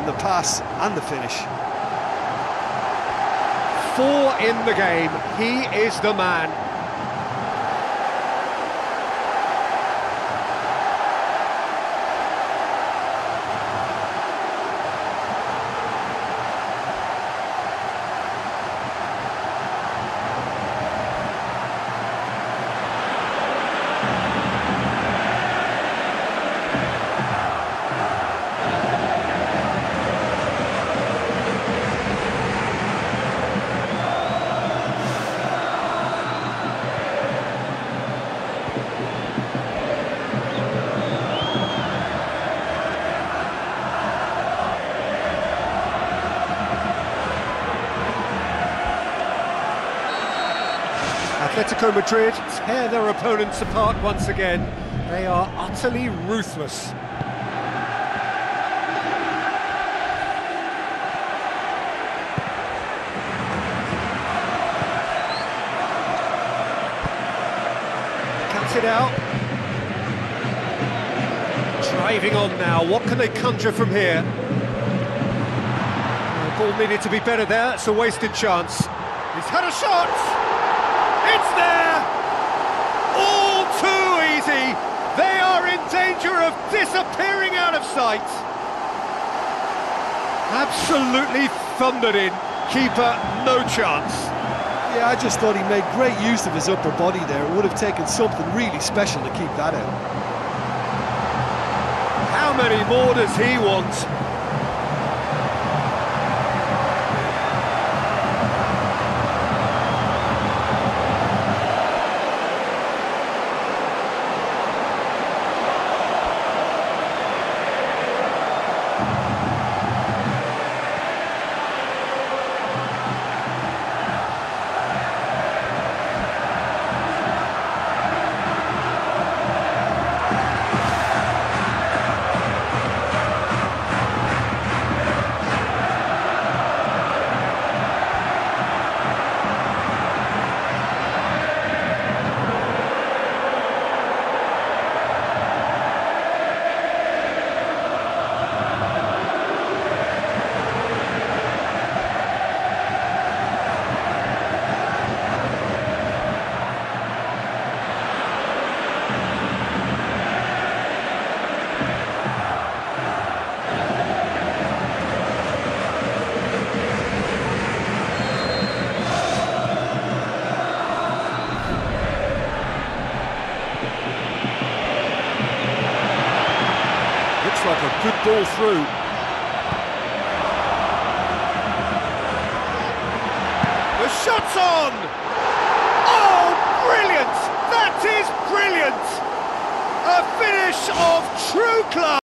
the pass and the finish. 4 in the game, he is the man. Atletico Madrid tear their opponents apart once again. They are utterly ruthless. Cuts it out. Driving on now, what can they conjure from here? The ball needed to be better there, it's a wasted chance. He's had a shot! It's there! All too easy! They are in danger of disappearing out of sight! Absolutely thundered in. Keeper, no chance. Yeah, I just thought he made great use of his upper body there. It would have taken something really special to keep that out. How many more does he want? Like a good ball through. The shot's on! Oh, brilliant! That is brilliant! A finish of true class!